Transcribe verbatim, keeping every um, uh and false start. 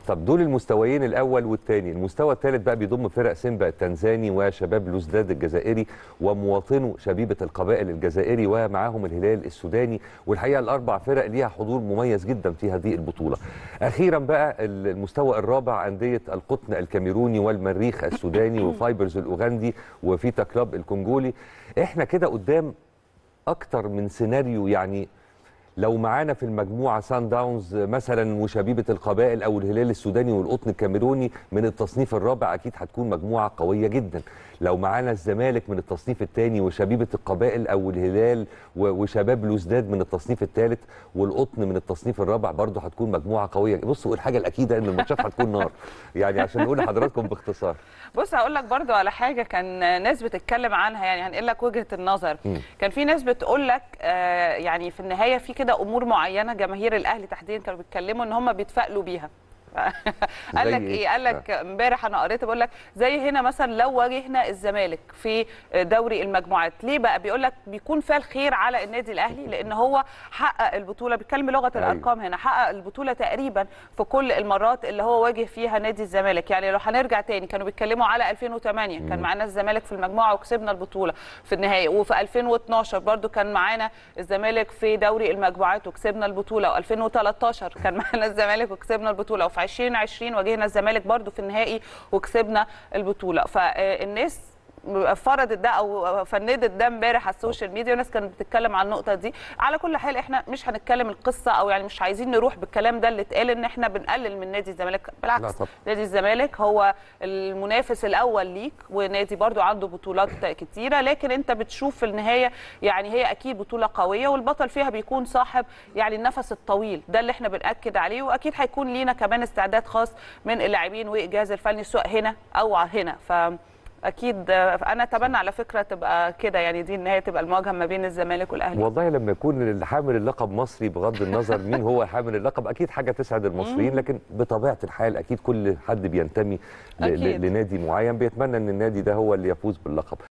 طب دول المستويين الاول والثاني، المستوى الثالث بقى بيضم فرق سيمبا التنزاني وشباب بلوزداد الجزائري ومواطنو شبيبه القبائل الجزائري ومعاهم الهلال السوداني، والحقيقه الاربع فرق ليها حضور مميز جدا في هذه البطوله. اخيرا بقى المستوى الرابع انديه القطن الكاميروني والمريخ السوداني وفايبرز الاوغندي وفيتا كلاب الكونجولي. احنا كده قدام اكتر من سيناريو، يعني لو معانا في المجموعه سان داونز مثلا وشبيبه القبائل او الهلال السوداني والقطن الكاميروني من التصنيف الرابع، اكيد هتكون مجموعه قويه جدا. لو معانا الزمالك من التصنيف الثاني وشبيبه القبائل او الهلال وشباب بلوزداد من التصنيف الثالث والقطن من التصنيف الرابع، برضه هتكون مجموعه قويه. بصوا الحاجه الاكيده ان الماتشات هتكون نار، يعني عشان نقول لحضراتكم باختصار. بص هقول لك برضه على حاجه كان ناس بتتكلم عنها، يعني هنقول لك وجهه النظر. م. كان في ناس بتقول لك آه يعني في النهايه في كده امور معينه جماهير الاهلي تحديدا كانوا بيتكلموا ان هم بيتفائلوا بيها. قال لك ايه؟ قال لك امبارح انا قريت بقول لك زي هنا مثلا لو واجهنا الزمالك في دوري المجموعات، ليه بقى؟ بيقول لك بيكون فيها الخير على النادي الاهلي لان هو حقق البطوله، بيتكلم بلغه الارقام هنا، حقق البطوله تقريبا في كل المرات اللي هو واجه فيها نادي الزمالك. يعني لو هنرجع تاني كانوا بيتكلموا على ألفين وثمانية كان معانا الزمالك في المجموعه وكسبنا البطوله في النهائي، وفي ألفين واثناشر برده كان معانا الزمالك في دوري المجموعات وكسبنا البطوله، وألفين وثلاثة عشر كان معانا الزمالك وكسبنا البطوله، وفي ألفين وعشرين واجهنا الزمالك برضو في النهائي وكسبنا البطوله. فالناس فرضت ده او فندت ده امبارح على السوشيال ميديا، والناس كانت بتتكلم عن النقطه دي. على كل حال احنا مش هنتكلم القصه، او يعني مش عايزين نروح بالكلام ده اللي اتقال ان احنا بنقلل من نادي الزمالك، بالعكس نادي الزمالك هو المنافس الاول ليك، ونادي برضو عنده بطولات كتيره، لكن انت بتشوف في النهايه يعني هي اكيد بطوله قويه، والبطل فيها بيكون صاحب يعني النفس الطويل، ده اللي احنا بناكد عليه. واكيد هيكون لينا كمان استعداد خاص من اللاعبين والجهاز الفني سواء هنا او هنا. ف اكيد انا اتمنى على فكره تبقى كده، يعني دي النهايه تبقى المواجهه ما بين الزمالك والاهلي. والله لما يكون حامل اللقب مصري بغض النظر مين هو حامل اللقب، اكيد حاجه تسعد المصريين، لكن بطبيعه الحال اكيد كل حد بينتمي لنادي معين بيتمنى ان النادي ده هو اللي يفوز باللقب.